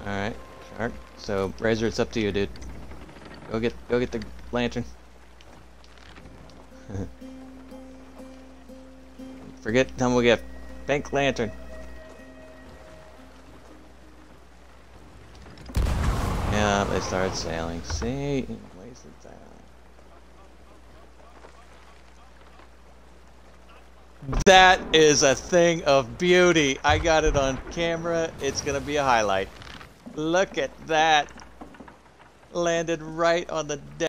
Alright, Shark. So, Razor, it's up to you, dude. Go get the lantern. Forget, then we'll get pink lantern. Yeah, they started sailing. See? Wasted time. That is a thing of beauty. I got it on camera. It's gonna be a highlight. Look at that. Landed right on the deck.